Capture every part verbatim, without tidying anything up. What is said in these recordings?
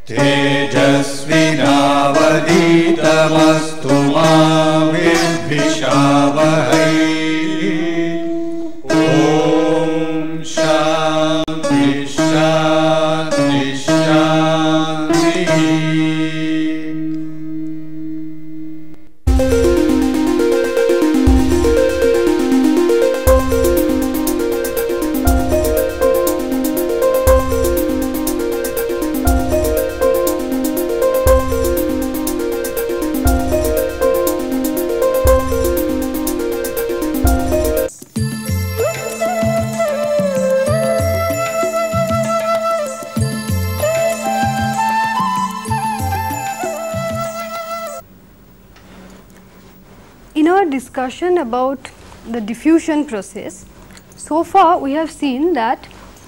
तेजस्विनावधीतमस्तु मा विद्विषावहै। ॐ शान्ति शान्ति शान्तिः। Discussion about the diffusion process, so far we have seen that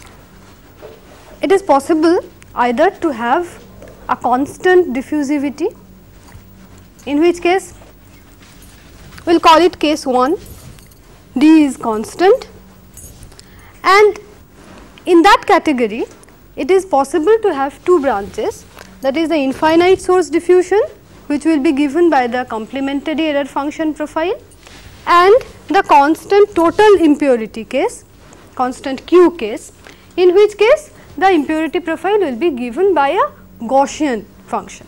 it is possible either to have a constant diffusivity, in which case we will call it case one, D is constant, and in that category it is possible to have two branches, that is the infinite source diffusion, which will be given by the complementary error function profile, and the constant total impurity case, constant Q case, in which case the impurity profile will be given by a Gaussian function.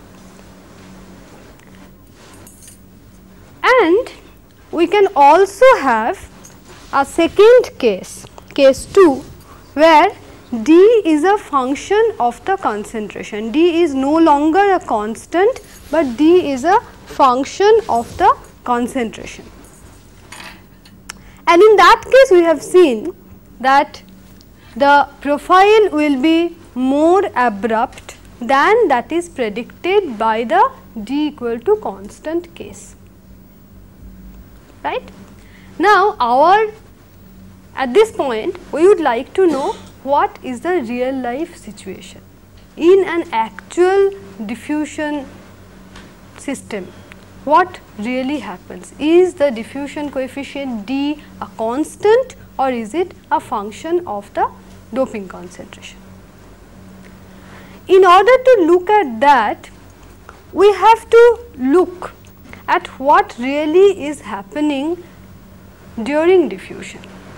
And we can also have a second case, case two, where D is a function of the concentration. D is no longer a constant, but D is a function of the concentration. And in that case we have seen that the profile will be more abrupt than that is predicted by the D equal to constant case, right. Now, our at this point we would like to know what is the real life situation in an actual diffusion system. What really happens? Is the diffusion coefficient D a constant or is it a function of the doping concentration? In order to look at that, we have to look at what really is happening during diffusion.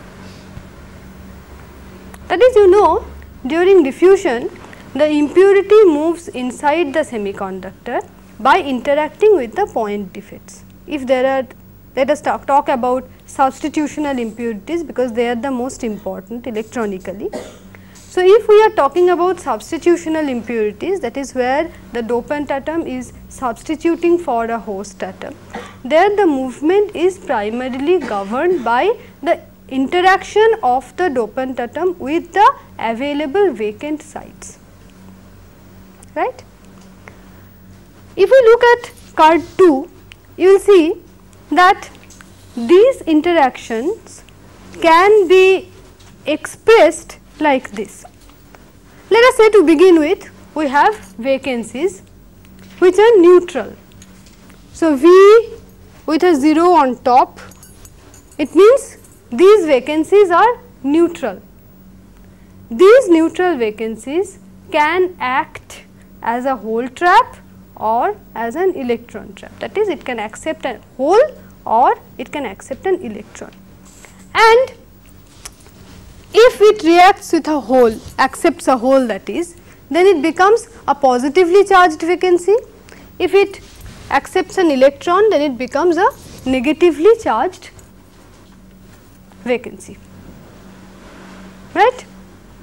That is, you know, during diffusion the impurity moves inside the semiconductor by interacting with the point defects. If there are, let us talk, talk about substitutional impurities, because they are the most important electronically. So, if we are talking about substitutional impurities, that is where the dopant atom is substituting for a host atom, there the movement is primarily governed by the interaction of the dopant atom with the available vacant sites, right. If we look at card two, you will see that these interactions can be expressed like this. Let us say, to begin with, we have vacancies which are neutral. So, V with a zero on top, it means these vacancies are neutral. These neutral vacancies can act as a hole trap or as an electron trap, that is, it can accept a hole or it can accept an electron. And if it reacts with a hole, accepts a hole, that is, then it becomes a positively charged vacancy. If it accepts an electron, then it becomes a negatively charged vacancy, right.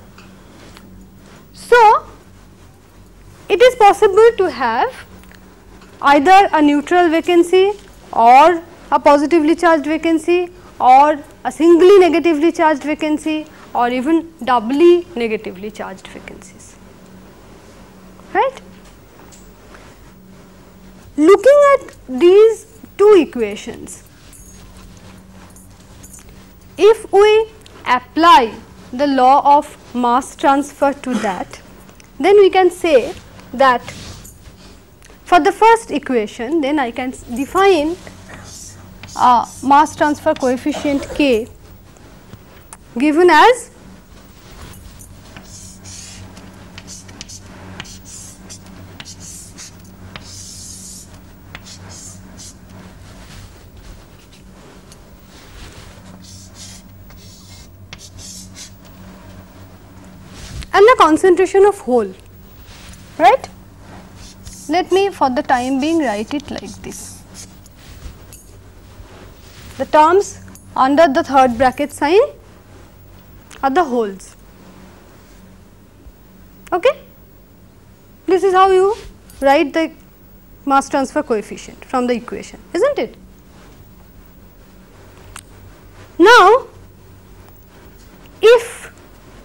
So, it is possible to have either a neutral vacancy or a positively charged vacancy or a singly negatively charged vacancy or even doubly negatively charged vacancies, right. Looking at these two equations, if we apply the law of mass transfer to that, then we can say that for the first equation, then I can define a mass transfer coefficient K given as and the concentration of hole, right. Let me for the time being write it like this. The terms under the third bracket sign are the holes. Okay. This is how you write the mass transfer coefficient from the equation, isn't it? Now, if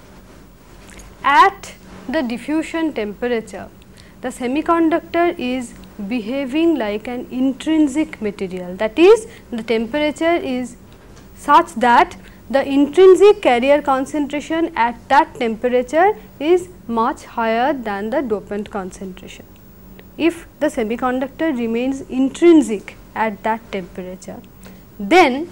at the diffusion temperature the semiconductor is behaving like an intrinsic material, that is the temperature is such that the intrinsic carrier concentration at that temperature is much higher than the dopant concentration. If the semiconductor remains intrinsic at that temperature, then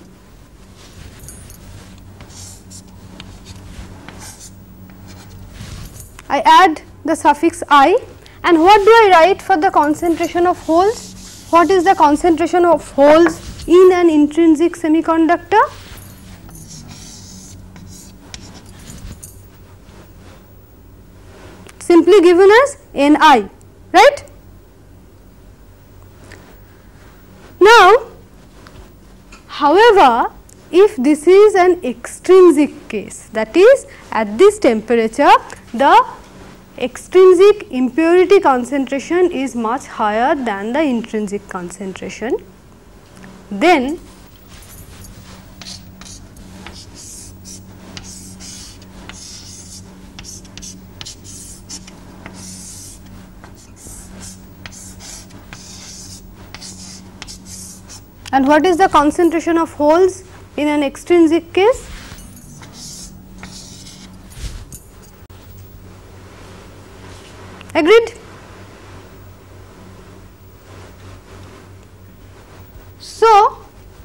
I add the suffix I, and what do I write for the concentration of holes? What is the concentration of holes in an intrinsic semiconductor? Simply given as Ni, right. Now, however, if this is an extrinsic case, that is at this temperature the extrinsic impurity concentration is much higher than the intrinsic concentration, then and what is the concentration of holes in an extrinsic case? Agreed? So,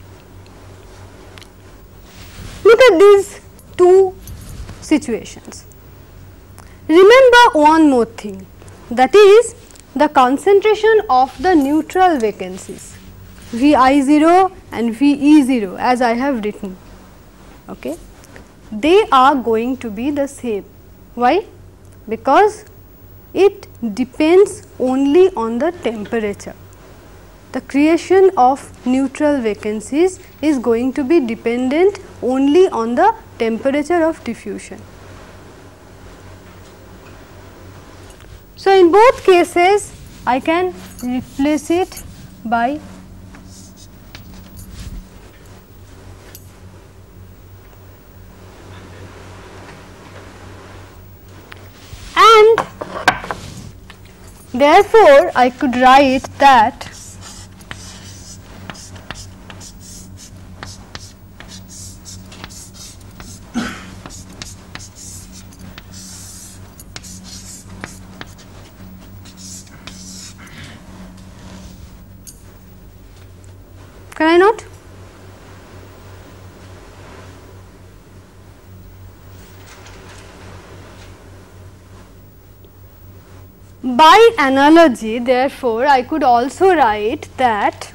look at these two situations. Remember one more thing, that is the concentration of the neutral vacancies V I zero and V E zero, as I have written, okay, they are going to be the same. Why? Because it depends only on the temperature. The creation of neutral vacancies is going to be dependent only on the temperature of diffusion. So, in both cases I can replace it by and therefore, I could write that can I not? By analogy, therefore, I could also write that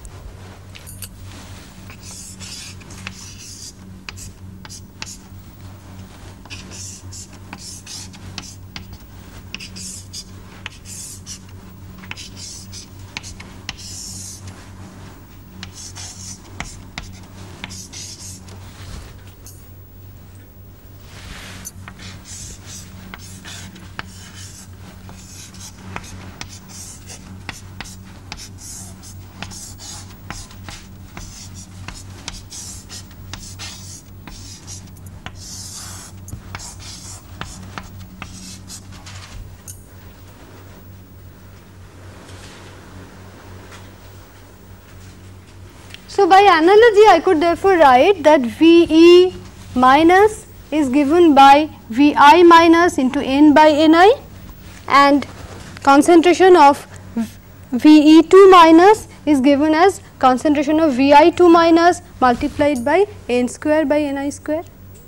so by analogy I could therefore write that V E minus is given by V I minus into N by N I, and concentration of V E two minus is given as concentration of V I two minus multiplied by N square by N I square.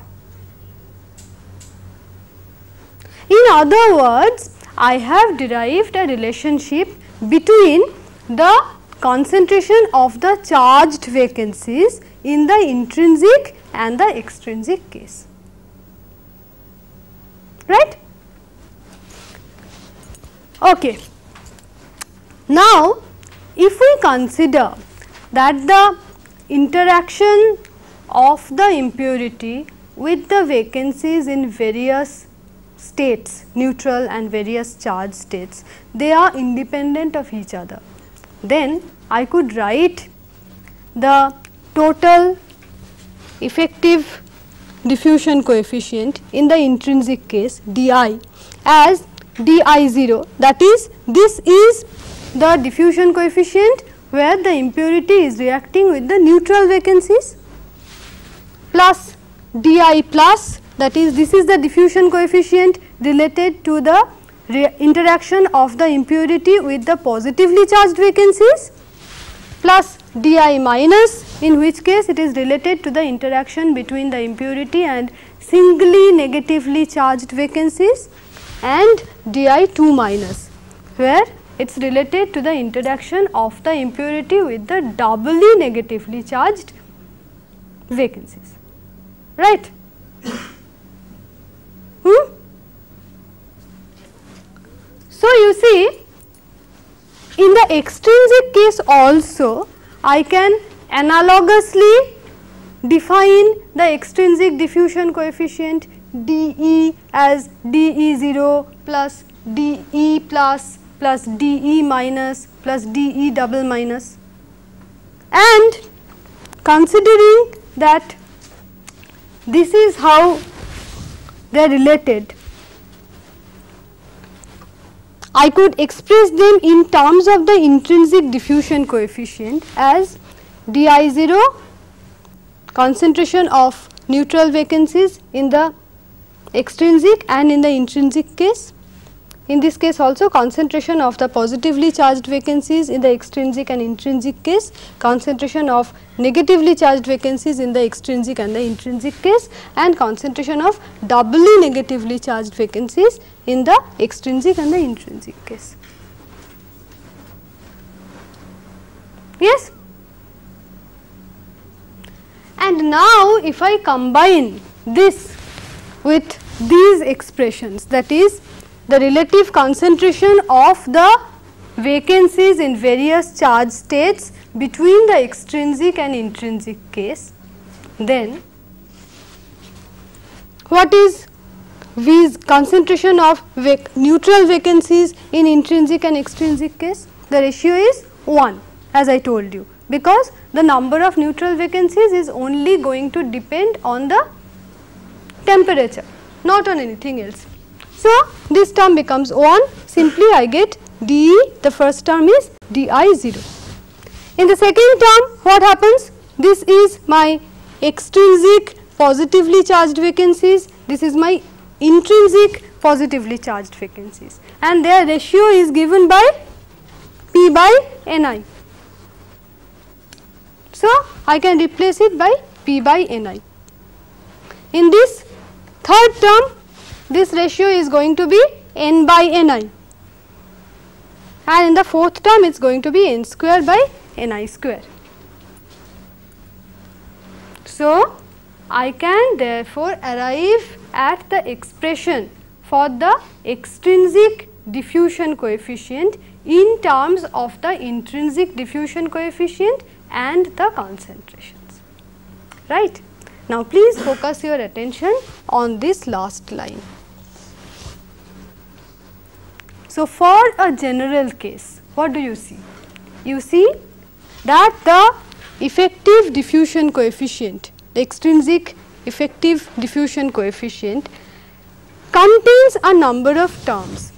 In other words, I have derived a relationship between the concentration of the charged vacancies in the intrinsic and the extrinsic case, right. Okay. Now, if we consider that the interaction of the impurity with the vacancies in various states, neutral and various charged states, they are independent of each other, then I could write the total effective diffusion coefficient in the intrinsic case di as di zero, that is, this is the diffusion coefficient where the impurity is reacting with the neutral vacancies, plus di plus, that is, this is the diffusion coefficient related to the interaction of the impurity with the positively charged vacancies, plus di minus, in which case it is related to the interaction between the impurity and singly negatively charged vacancies, and di two minus, where it is related to the interaction of the impurity with the doubly negatively charged vacancies, right. Hmm? So, you see, in the extrinsic case also I can analogously define the extrinsic diffusion coefficient dE as dE zero plus dE plus plus dE minus plus dE double minus, and considering that this is how they are related, I could express them in terms of the intrinsic diffusion coefficient as di zero, concentration of neutral vacancies in the extrinsic and in the intrinsic case. In this case also concentration of the positively charged vacancies in the extrinsic and intrinsic case, concentration of negatively charged vacancies in the extrinsic and the intrinsic case, and concentration of doubly negatively charged vacancies in the extrinsic and the intrinsic case. Yes? And now if I combine this with these expressions, that is the relative concentration of the vacancies in various charge states between the extrinsic and intrinsic case, then what is V's concentration of vac neutral vacancies in intrinsic and extrinsic case? The ratio is one, as I told you, because the number of neutral vacancies is only going to depend on the temperature, not on anything else. So, this term becomes one, simply I get dE, the first term is di zero. In the second term, what happens? This is my extrinsic positively charged vacancies, this is my intrinsic positively charged vacancies, and their ratio is given by P by Ni. So, I can replace it by P by Ni. In this third term, this ratio is going to be N by Ni, and in the fourth term it is going to be N square by Ni square. So, I can therefore arrive at the expression for the extrinsic diffusion coefficient in terms of the intrinsic diffusion coefficient and the concentrations, right. Now, please focus your attention on this last line. So, for a general case, what do you see? You see that the effective diffusion coefficient, the extrinsic effective diffusion coefficient contains a number of terms,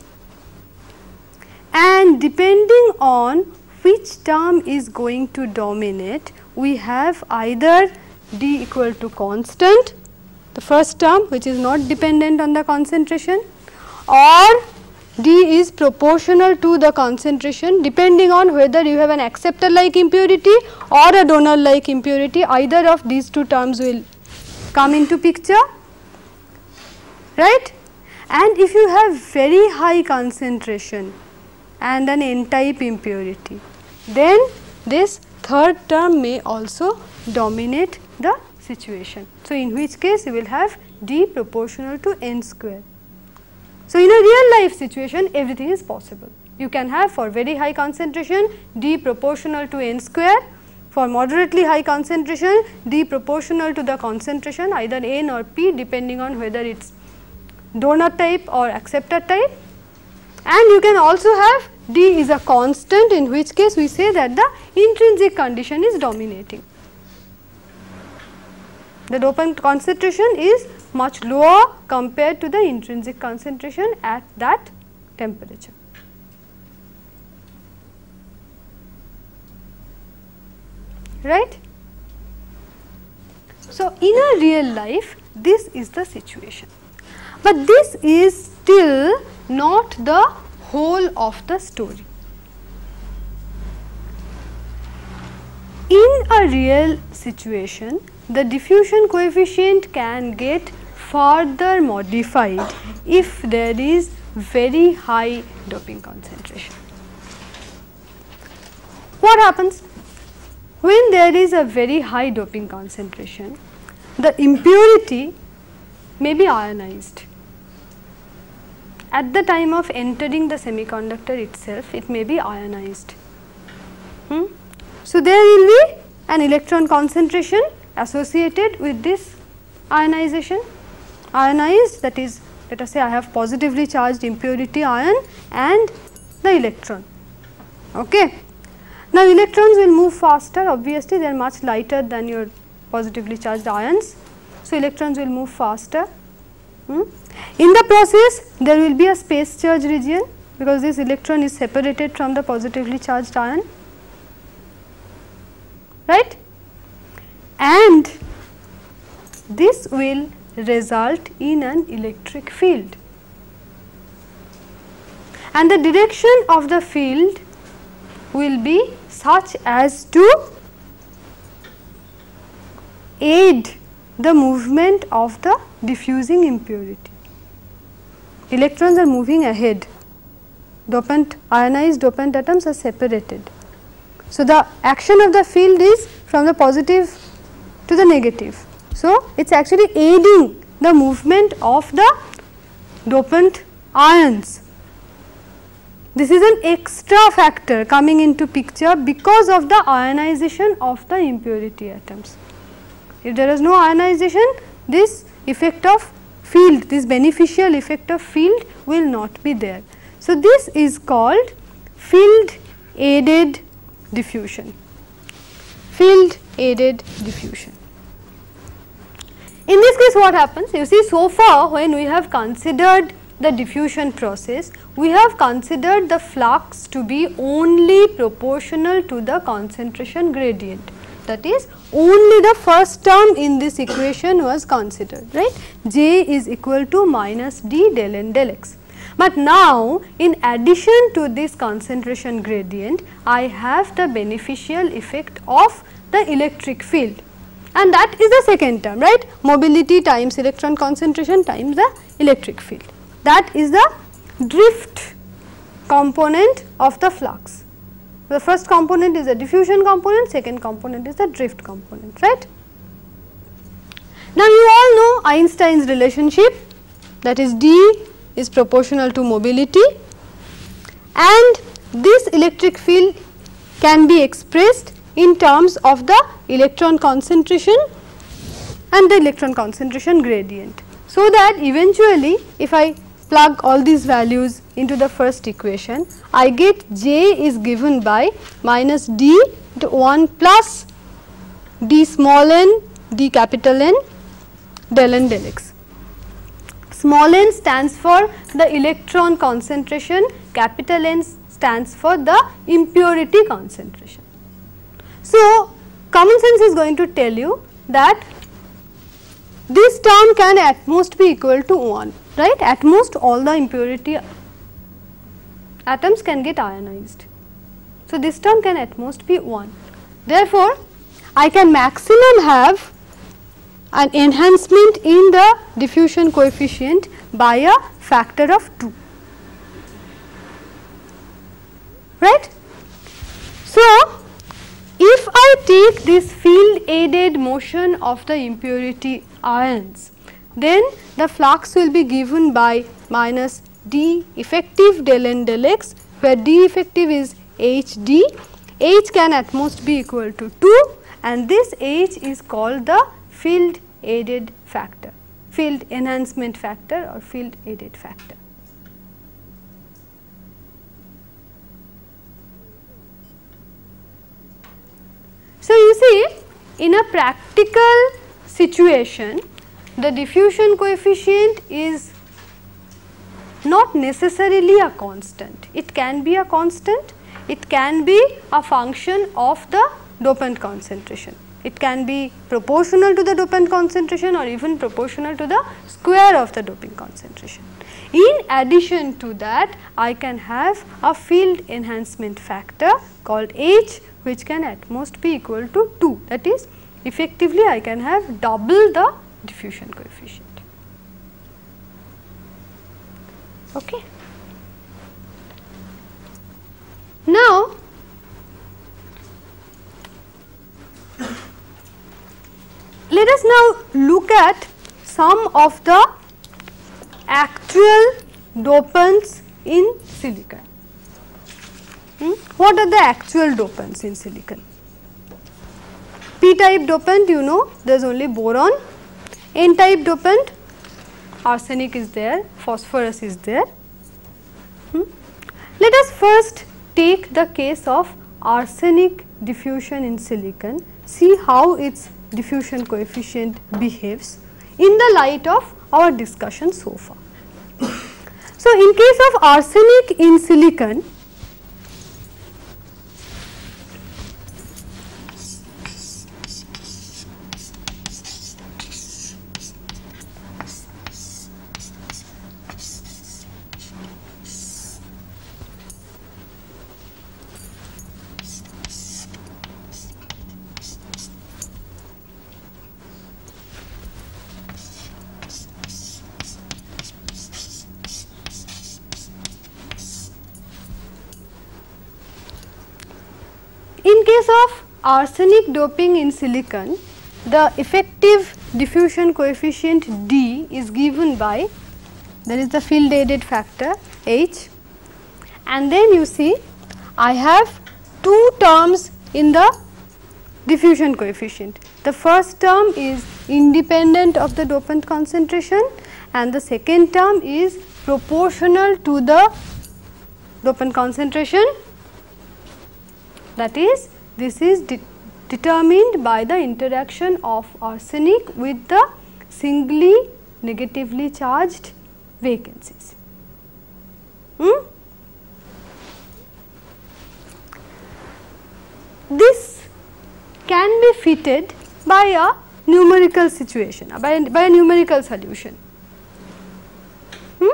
and depending on which term is going to dominate, we have either d equal to constant, the first term which is not dependent on the concentration, or d is proportional to the concentration, depending on whether you have an acceptor like impurity or a donor like impurity. Either of these two terms will come into picture, right. And if you have very high concentration and an n-type impurity, then this third term may also dominate the situation. So, in which case you will have d proportional to n square. So, in a real life situation everything is possible. You can have for very high concentration d proportional to n square, for moderately high concentration d proportional to the concentration either n or p depending on whether it is donor type or acceptor type, and you can also have d is a constant, in which case we say that the intrinsic condition is dominating. The dopant concentration is much lower compared to the intrinsic concentration at that temperature. Right? So, in a real life this is the situation, but this is still not the whole of the story. In a real situation, the diffusion coefficient can get further modified if there is very high doping concentration. What happens? When there is a very high doping concentration, the impurity may be ionized. At the time of entering the semiconductor itself, it may be ionized. Hmm? So, there will be an electron concentration associated with this ionization. Ionized, that is, let us say I have positively charged impurity ion and the electron. Okay. Now, electrons will move faster, obviously they are much lighter than your positively charged ions. So, electrons will move faster. Hmm? In the process, there will be a space charge region because this electron is separated from the positively charged ion, right? And this will result in an electric field, and the direction of the field will be such as to aid the movement of the diffusing impurity. Electrons are moving ahead, dopant ionized dopant atoms are separated. So, the action of the field is from the positive to the negative. So, it is actually aiding the movement of the dopant ions. This is an extra factor coming into picture because of the ionization of the impurity atoms. If there is no ionization, this effect of field, this beneficial effect of field will not be there. So, this is called field aided diffusion, field aided diffusion. In this case what happens? You see, so far when we have considered the diffusion process, we have considered the flux to be only proportional to the concentration gradient. That is, only the first term in this equation was considered, right? J is equal to minus d del n del x. But now, in addition to this concentration gradient, I have the beneficial effect of the electric field, and that is the second term, right? Mobility times electron concentration times the electric field. That is the drift component of the flux. The first component is the diffusion component, second component is the drift component, right? Now, you all know Einstein's relationship, that is D is proportional to mobility, and this electric field can be expressed in terms of the electron concentration and the electron concentration gradient. So, that eventually if I plug all these values into the first equation, I get J is given by minus D to one plus D small n D capital N del n del x. Small n stands for the electron concentration, capital N stands for the impurity concentration. So, common sense is going to tell you that this term can at most be equal to one, right? At most all the impurity atoms can get ionized. So, this term can at most be one. Therefore, I can maximum have an enhancement in the diffusion coefficient by a factor of two, right? So, if I take this field aided motion of the impurity ions, then the flux will be given by minus D effective del N del x, where D effective is H D. H can at most be equal to two, and this H is called the field aided factor, field enhancement factor or field aided factor. So, you see, in a practical situation, the diffusion coefficient is not necessarily a constant. It can be a constant, it can be a function of the dopant concentration. It can be proportional to the dopant concentration or even proportional to the square of the doping concentration. In addition to that, I can have a field enhancement factor called H, which can at most be equal to two. That is, effectively I can have double the diffusion coefficient. Okay. Now, let us now look at some of the actual dopants in silicon. Hmm? What are the actual dopants in silicon? P-type dopant, you know, there is only boron. N-type dopant, arsenic is there, phosphorus is there. Hmm? Let us first take the case of arsenic diffusion in silicon, see how its diffusion coefficient behaves in the light of our discussion so far. So, in case of arsenic in silicon, in case of arsenic doping in silicon, the effective diffusion coefficient D is given by, that is the field aided factor H, and then you see I have two terms in the diffusion coefficient. The first term is independent of the dopant concentration and the second term is proportional to the dopant concentration. That is, this is de determined by the interaction of arsenic with the singly negatively charged vacancies. Hmm? This can be fitted by a numerical situation, by, by a numerical solution. Hmm?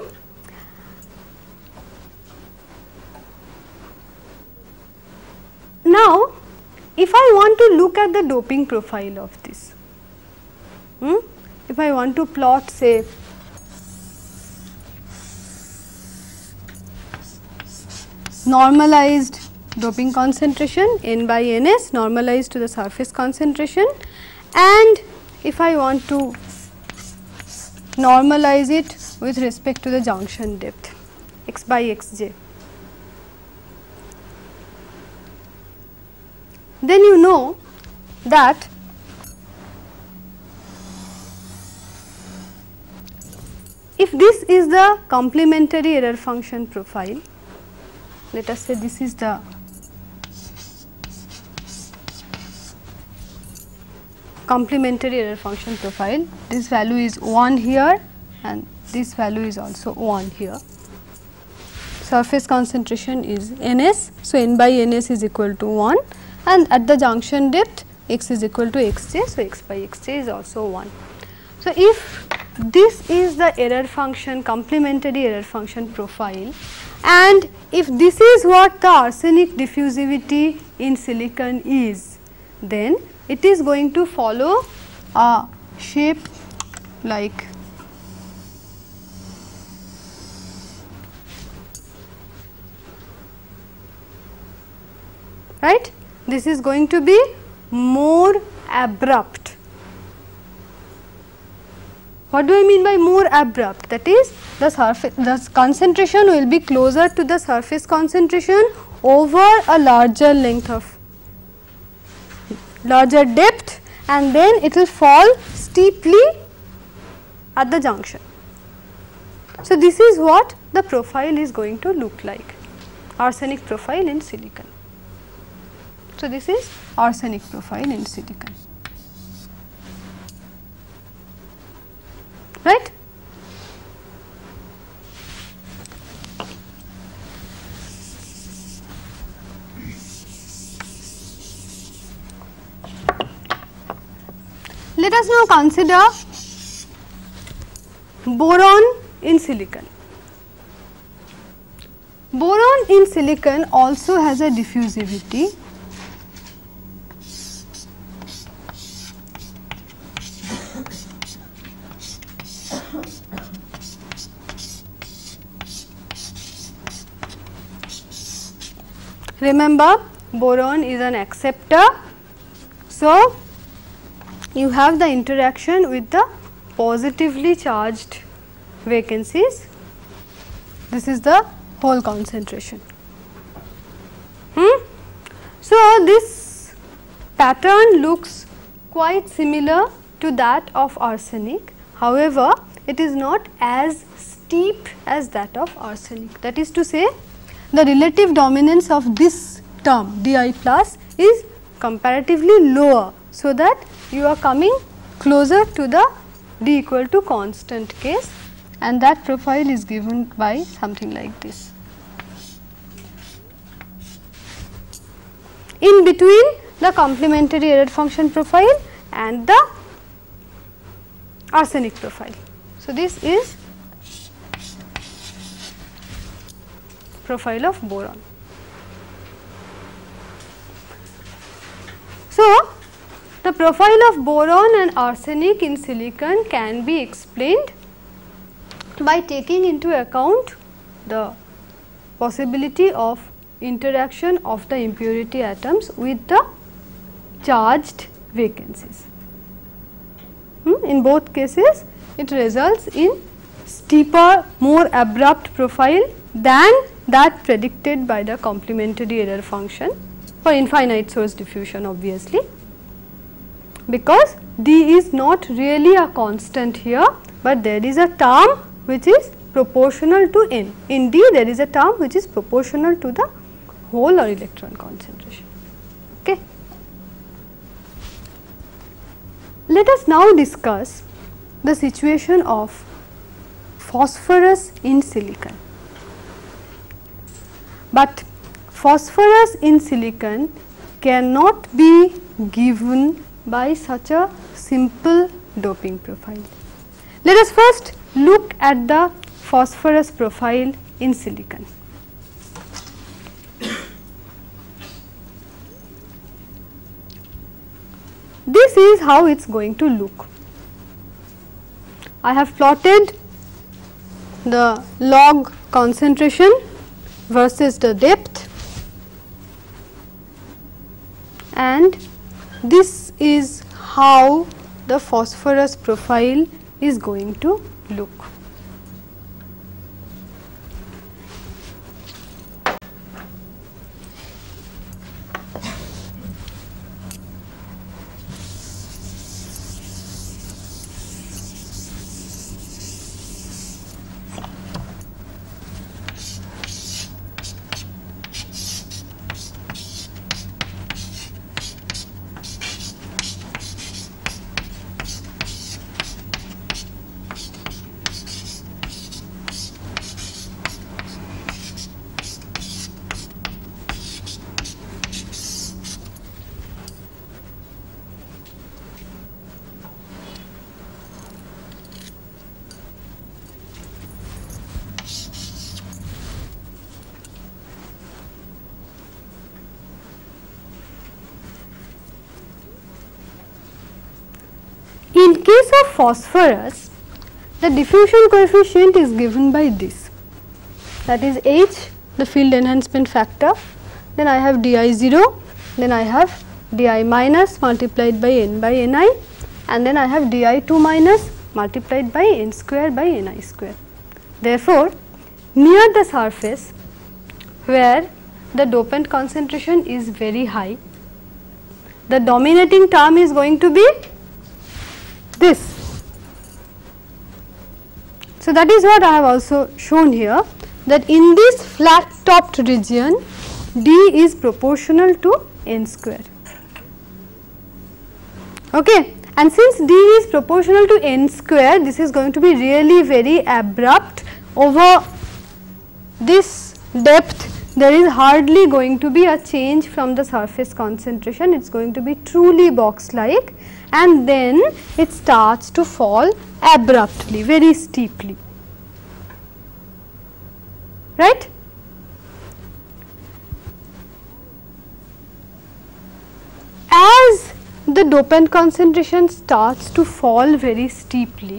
Now, if I want to look at the doping profile of this, hmm? if I want to plot, say, normalized doping concentration N by N S, normalized to the surface concentration, and if I want to normalize it with respect to the junction depth x by xj, then you know that if this is the complementary error function profile, let us say this is the complementary error function profile, this value is one here and this value is also one here. Surface concentration is N S, so N by N S is equal to one, and at the junction depth x is equal to xj, so x by xj is also one. So, if this is the error function, complementary error function profile, and if this is what the arsenic diffusivity in silicon is, then it is going to follow a shape like right. This is going to be more abrupt. What do I mean by more abrupt? That is, the surface, the concentration will be closer to the surface concentration over a larger length of, larger depth, and then it will fall steeply at the junction. So, this is what the profile is going to look like, arsenic profile in silicon. So, this is arsenic profile in silicon, right. Let us now consider boron in silicon. Boron in silicon also has a diffusivity Remember, boron is an acceptor. So, you have the interaction with the positively charged vacancies. This is the whole concentration. Hmm? So, this pattern looks quite similar to that of arsenic. However, it is not as steep as that of arsenic. That is to say, the relative dominance of this term Di plus is comparatively lower, so that you are coming closer to the D equal to constant case, and that profile is given by something like this. In between the complementary error function profile and the arsenic profile. So, this is profile of boron. So, the profile of boron and arsenic in silicon can be explained by taking into account the possibility of interaction of the impurity atoms with the charged vacancies. Hmm? In both cases, it results in steeper, more abrupt profile than that predicted by the complementary error function for infinite source diffusion, obviously, because D is not really a constant here, but there is a term which is proportional to n. In D there is a term which is proportional to the hole or electron concentration. Okay. Let us now discuss the situation of phosphorus in silicon. But phosphorus in silicon cannot be given by such a simple doping profile. Let us first look at the phosphorus profile in silicon. This is how it is going to look. I have plotted the log concentration versus the depth, and this is how the phosphorus profile is going to look. In case of phosphorus, the diffusion coefficient is given by this, that is H, the field enhancement factor, then I have Di zero, then I have Di minus multiplied by N by Ni, and then I have Di two minus multiplied by n square by Ni square. Therefore, near the surface where the dopant concentration is very high, the dominating term is going to be this. So, that is what I have also shown here, that in this flat topped region d is proportional to n square. Okay. And since d is proportional to n square, this is going to be really very abrupt. Over this depth, there is hardly going to be a change from the surface concentration, it is going to be truly box like, and then it starts to fall abruptly, very steeply, right. As the dopant concentration starts to fall very steeply,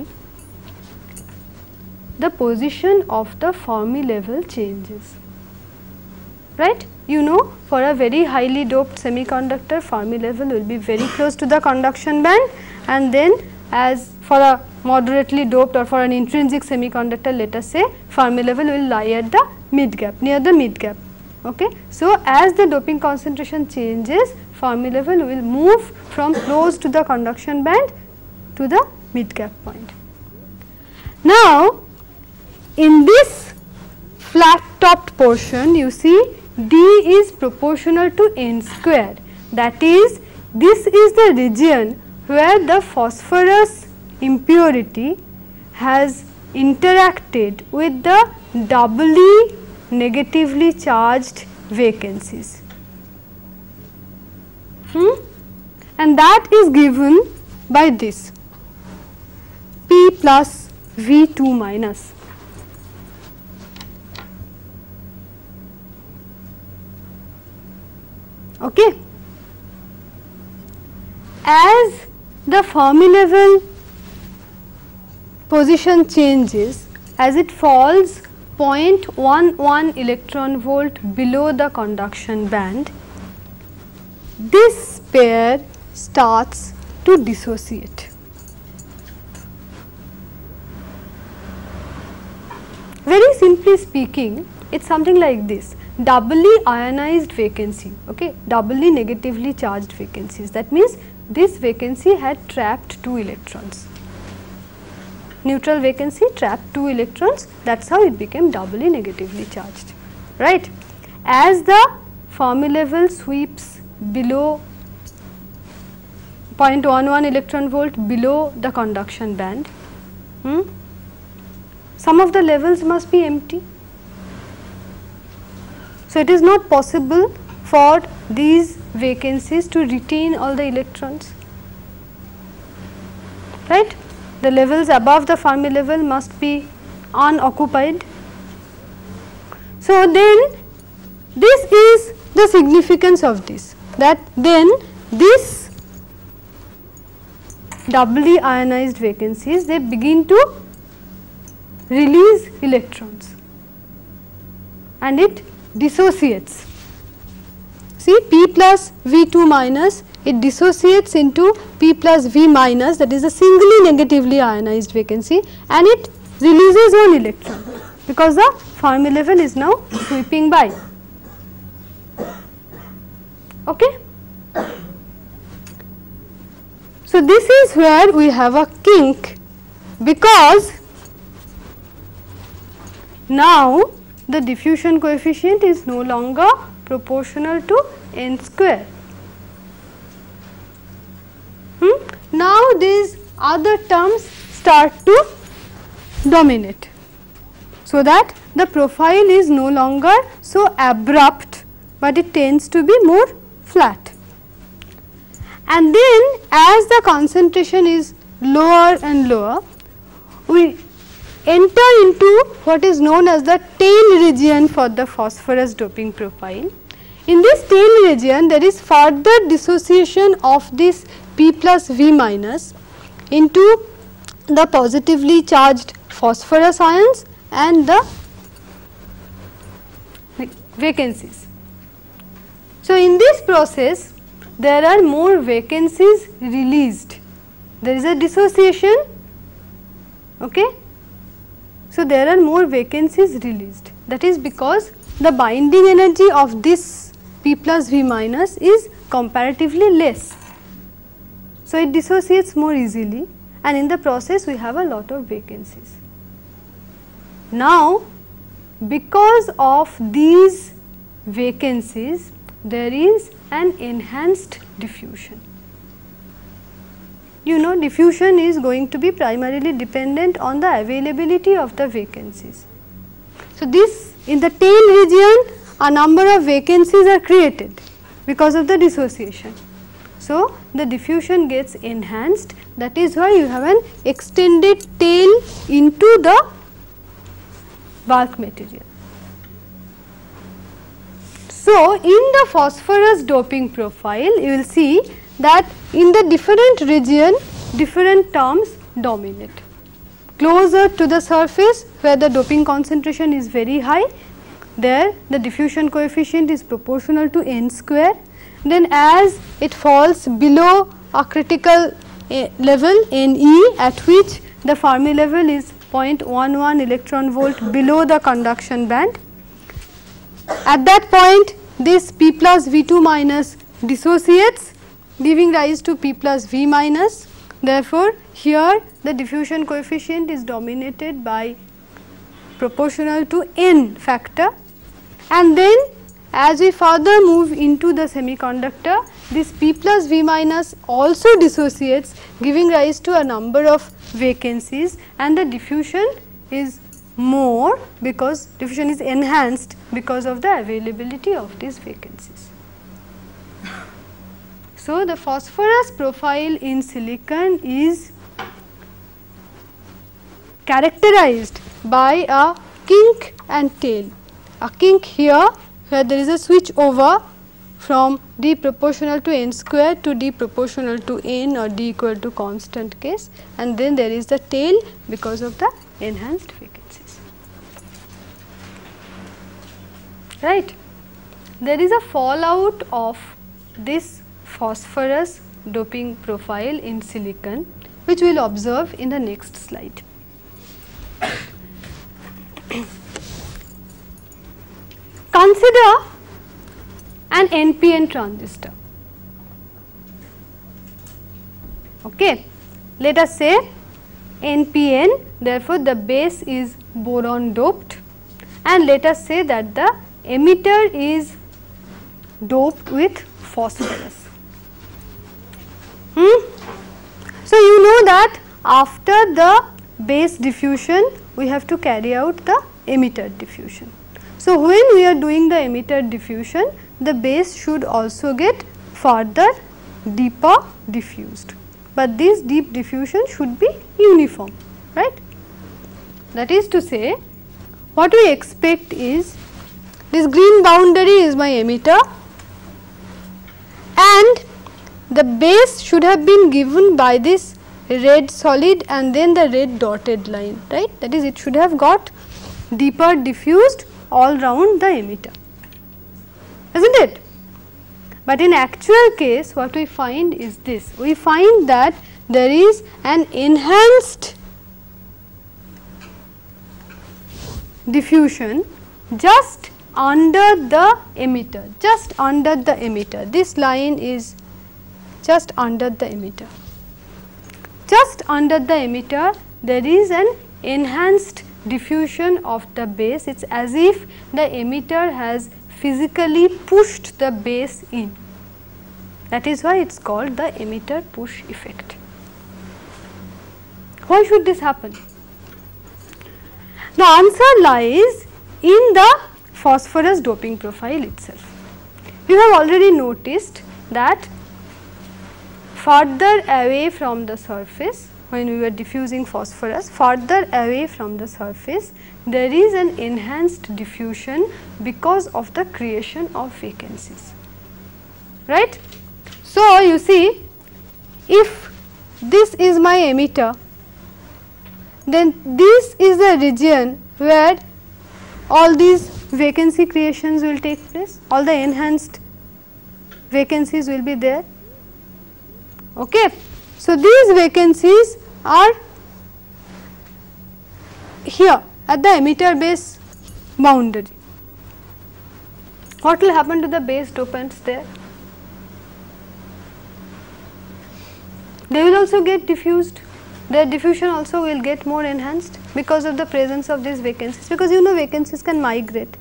the position of the Fermi level changes, right. You know, for a very highly doped semiconductor, Fermi level will be very close to the conduction band, and then as for a moderately doped or for an intrinsic semiconductor, let us say, Fermi level will lie at the mid gap, near the mid gap. Okay. So, as the doping concentration changes, Fermi level will move from close to the conduction band to the mid gap point. Now, in this flat topped portion, you see d is proportional to n square, that is, this is the region where the phosphorus impurity has interacted with the doubly negatively charged vacancies. Hmm? And that is given by this P plus V two minus. Okay. As the Fermi level position changes, as it falls zero point one one electron volt below the conduction band, this pair starts to dissociate. Very simply speaking, it is something like this: doubly ionized vacancy, okay, doubly negatively charged vacancies. That means this vacancy had trapped two electrons. Neutral vacancy trapped two electrons, that is how it became doubly negatively charged, right. As the Fermi level sweeps below zero point one one electron volt below the conduction band, hmm, some of the levels must be empty. So, it is not possible for these vacancies to retain all the electrons, right. The levels above the Fermi level must be unoccupied. So, then this is the significance of this, that then this doubly ionized vacancies, they begin to release electrons and it dissociates. See, P plus V two minus, it dissociates into P plus V minus, that is a singly negatively ionized vacancy, and it releases one electron because the Fermi level is now sweeping by. Okay. So, this is where we have a kink, because now the diffusion coefficient is no longer proportional to n square. Hmm? Now, these other terms start to dominate, so that the profile is no longer so abrupt, but it tends to be more flat. And then as the concentration is lower and lower, we enter into what is known as the tail region for the phosphorus doping profile. In this tail region, there is further dissociation of this P plus V minus into the positively charged phosphorus ions and the vacancies. So, in this process, there are more vacancies released. There is a dissociation Okay? So, there are more vacancies released, that is because the binding energy of this P plus V minus is comparatively less. So, it dissociates more easily, and in the process we have a lot of vacancies. Now, because of these vacancies, there is an enhanced diffusion. You know, diffusion is going to be primarily dependent on the availability of the vacancies. So, this in the tail region a number of vacancies are created because of the dissociation. So, the diffusion gets enhanced, that is why you have an extended tail into the bulk material. So, in the phosphorus doping profile you will see that in the different region different terms dominate. Closer to the surface where the doping concentration is very high, there the diffusion coefficient is proportional to n square. Then as it falls below a critical uh, level Ne, at which the Fermi level is zero point one one electron volt below the conduction band, at that point this P plus V two minus dissociates, giving rise to P plus V minus. Therefore, here the diffusion coefficient is dominated by proportional to n factor, and then as we further move into the semiconductor, this P plus V minus also dissociates, giving rise to a number of vacancies, and the diffusion is more because diffusion is enhanced because of the availability of these vacancies. So, the phosphorus profile in silicon is characterized by a kink and tail. A kink here where there is a switch over from d proportional to n square to d proportional to n or d equal to constant case, and then there is the tail because of the enhanced vacancies. Right. There is a fallout of this phosphorus doping profile in silicon, which we will observe in the next slide. Consider an N P N transistor. Okay. Let us say N P N, therefore, the base is boron doped, and let us say that the emitter is doped with phosphorus. Hmm? So, you know that after the base diffusion we have to carry out the emitter diffusion. So, when we are doing the emitter diffusion, the base should also get further deeper diffused, but this deep diffusion should be uniform, right. That is to say, what we expect is this green boundary is my emitter, and the base should have been given by this red solid and then the red dotted line, right. That is, it should have got deeper diffused all round the emitter, isn't it? But in actual case what we find is this, we find that there is an enhanced diffusion just under the emitter, just under the emitter. This line is just under the emitter. Just under the emitter there is an enhanced diffusion of the base. It is as if the emitter has physically pushed the base in. That is why it is called the emitter push effect. Why should this happen? The answer lies in the phosphorus doping profile itself. You have already noticed that further away from the surface, when we were diffusing phosphorus, further away from the surface there is an enhanced diffusion because of the creation of vacancies, right. So, you see, if this is my emitter, then this is the region where all these vacancy creations will take place, all the enhanced vacancies will be there. Okay. So, these vacancies are here at the emitter base boundary. What will happen to the base dopants there? They will also get diffused, their diffusion also will get more enhanced because of the presence of these vacancies, because you know vacancies can migrate.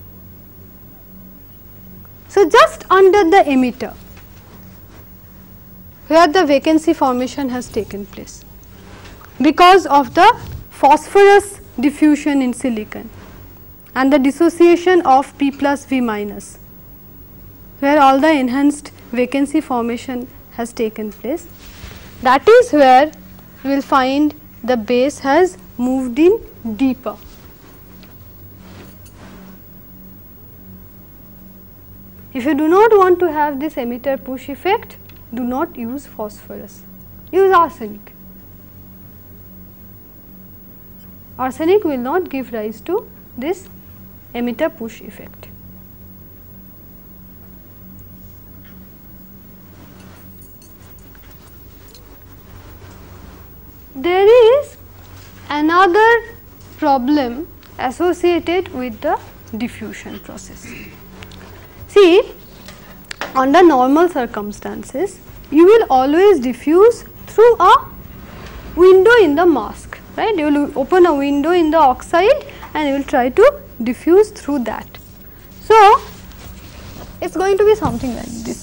So, just under the emitter where the vacancy formation has taken place because of the phosphorus diffusion in silicon and the dissociation of P plus V minus, where all the enhanced vacancy formation has taken place, that is where you will find the base has moved in deeper. If you do not want to have this emitter push effect, do not use phosphorus, use arsenic. Arsenic will not give rise to this emitter push effect. There is another problem associated with the diffusion process. See, under normal circumstances, you will always diffuse through a window in the mask, right? You will open a window in the oxide and you will try to diffuse through that. So, it is going to be something like this.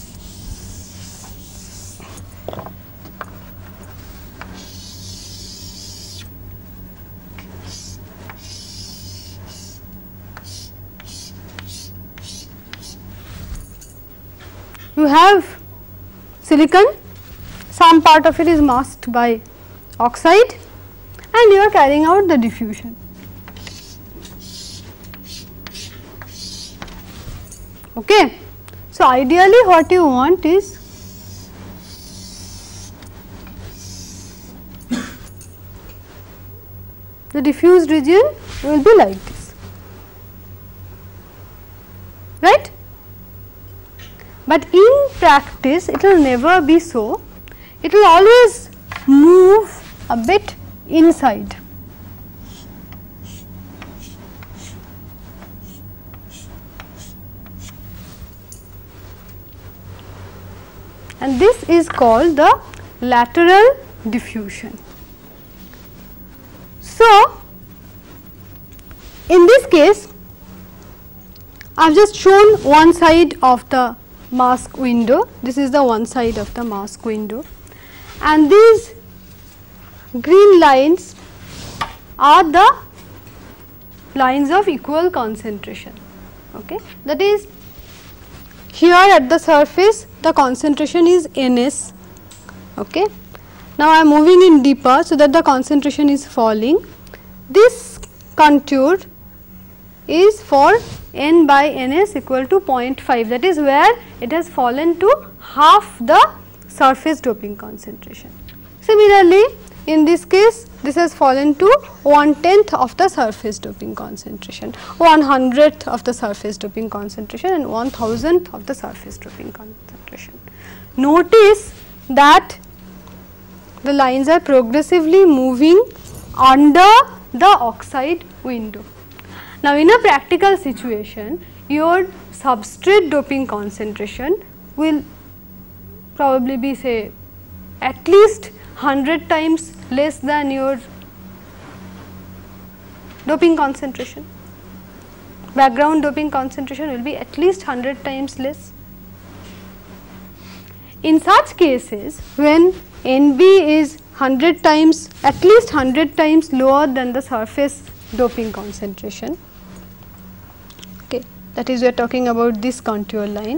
You have silicon, some part of it is masked by oxide and you are carrying out the diffusion. Okay. So, ideally what you want is the diffused region will be like this, right? But in practice it will never be so, it will always move a bit inside. And this is called the lateral diffusion. So, in this case I have just shown one side of the mask window, this is the one side of the mask window, and these green lines are the lines of equal concentration. Okay. That is, here at the surface the concentration is N S. Okay. Now, I am moving in deeper so that the concentration is falling. This contour is for N by N S equal to zero point five, that is where it has fallen to half the surface doping concentration. Similarly, in this case this has fallen to one tenth of the surface doping concentration, one hundredth of the surface doping concentration and one thousandth of the surface doping concentration. Notice that the lines are progressively moving under the oxide window. Now, in a practical situation, your substrate doping concentration will probably be, say, at least one hundred times less than your doping concentration. Background doping concentration will be at least one hundred times less. In such cases, when N B is one hundred times, at least one hundred times lower than the surface doping concentration, okay, that is we are talking about this contour line,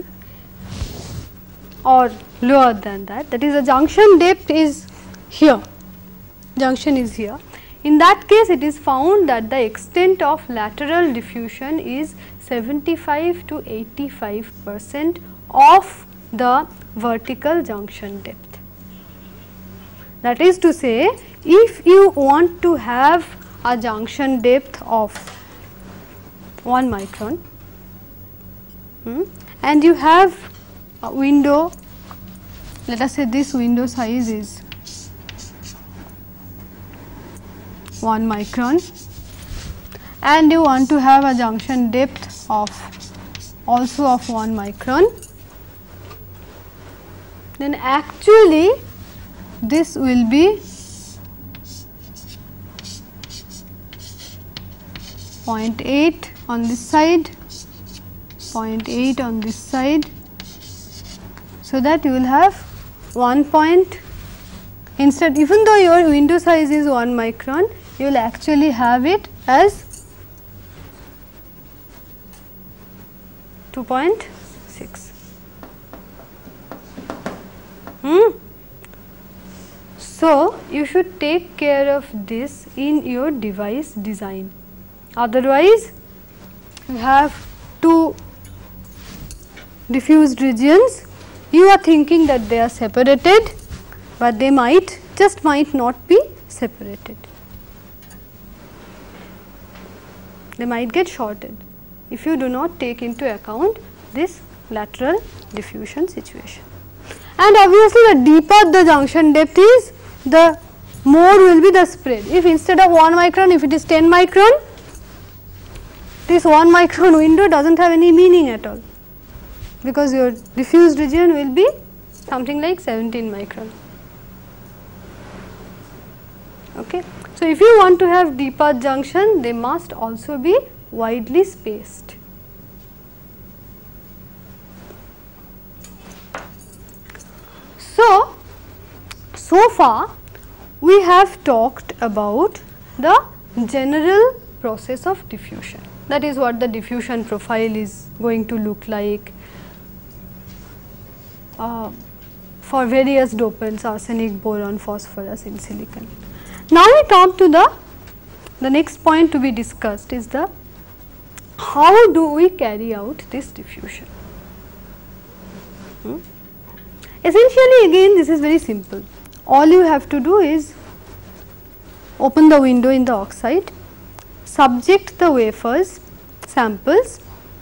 or lower than that, that is the junction depth is here, junction is here. In that case, it is found that the extent of lateral diffusion is seventy-five to eighty-five percent of the vertical junction depth. That is to say, if you want to have a junction depth of one micron hmm, and you have a window, let us say this window size is one micron and you want to have a junction depth of also of one micron, then actually this will be zero point eight on this side, zero point eight on this side, so that you will have one point, instead even though your window size is one micron, you will actually have it as two point six. Hmm. So, you should take care of this in your device design, otherwise you have two diffused regions, you are thinking that they are separated, but they might just might not be separated, they might get shorted if you do not take into account this lateral diffusion situation. And obviously, the deeper the junction depth is, the more will be the spread. If instead of one micron, if it is ten micron, this one micron window does not have any meaning at all, because your diffused region will be something like seventeen micron. Okay. So, if you want to have deeper junction, they must also be widely spaced. So, so far we have talked about the general process of diffusion, that is what the diffusion profile is going to look like uh, for various dopants, arsenic, boron, phosphorus in silicon. Now, we come to the, the next point to be discussed is the how do we carry out this diffusion. Hmm? Essentially again this is very simple, all you have to do is open the window in the oxide, subject the wafers samples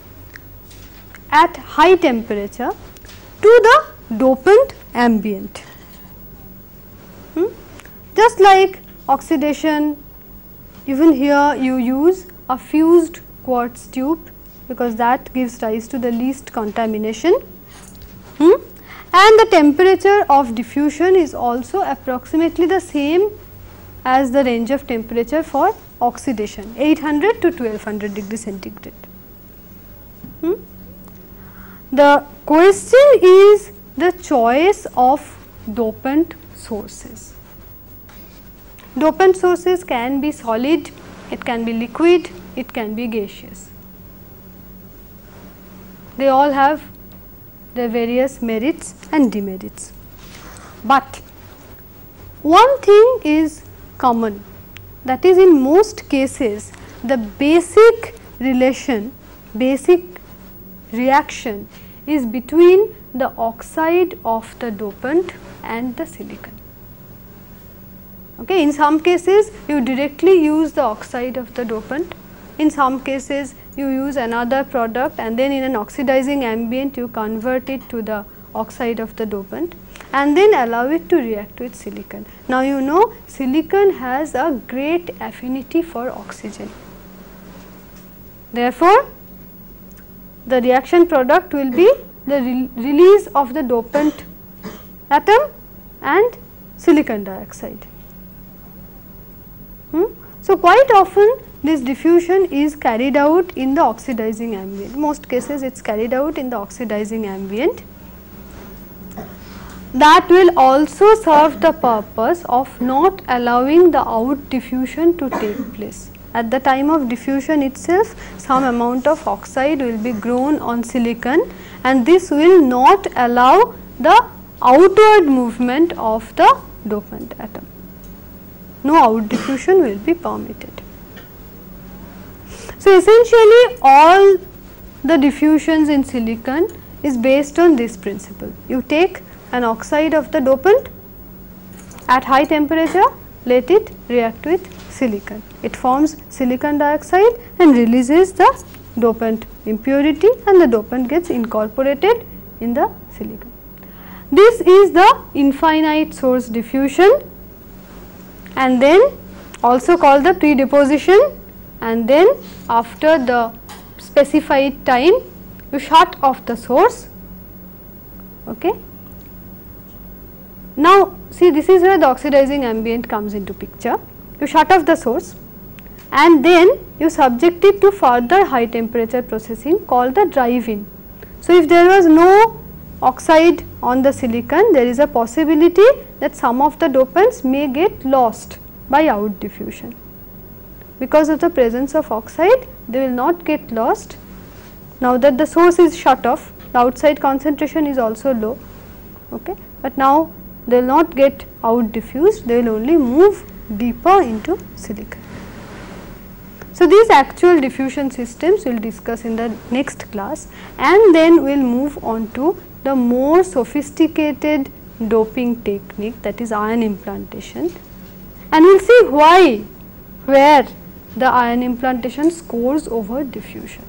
at high temperature to the dopant ambient. Hmm? Just like oxidation, even here you use a fused quartz tube, because that gives rise to the least contamination. Hmm? And the temperature of diffusion is also approximately the same as the range of temperature for oxidation, eight hundred to twelve hundred degree centigrade. Hmm? The question is the choice of dopant sources. Dopant sources can be solid, it can be liquid, it can be gaseous. They all have their various merits and demerits. But one thing is common, that is in most cases the basic relation, basic reaction is between the oxide of the dopant and the silicon. Okay. In some cases you directly use the oxide of the dopant, in some cases you use another product and then in an oxidizing ambient you convert it to the oxide of the dopant and then allow it to react with silicon. Now, you know silicon has a great affinity for oxygen. Therefore, the reaction product will be the re release of the dopant atom and silicon dioxide. Hmm? So, quite often this diffusion is carried out in the oxidizing ambient, most cases it is carried out in the oxidizing ambient. That will also serve the purpose of not allowing the out diffusion to take place. At the time of diffusion itself, some amount of oxide will be grown on silicon and this will not allow the outward movement of the dopant atom. No out diffusion will be permitted. So, essentially all the diffusions in silicon is based on this principle. You take an oxide of the dopant at high temperature, let it react with silicon. It forms silicon dioxide and releases the dopant impurity and the dopant gets incorporated in the silicon. This is the infinite source diffusion, and then also called the pre-deposition, and then after the specified time you shut off the source. Okay. Now see, this is where the oxidizing ambient comes into picture. You shut off the source and then you subject it to further high temperature processing called the drive-in. So, if there was no oxide on the silicon, there is a possibility that some of the dopants may get lost by out diffusion. Because of the presence of oxide, they will not get lost. Now that the source is shut off, the outside concentration is also low, okay, but now they will not get out diffused, they will only move deeper into silicon. So, these actual diffusion systems we will discuss in the next class, and then we will move on to the more sophisticated doping technique, that is ion implantation, and we will see why, where the ion implantation scores over diffusion.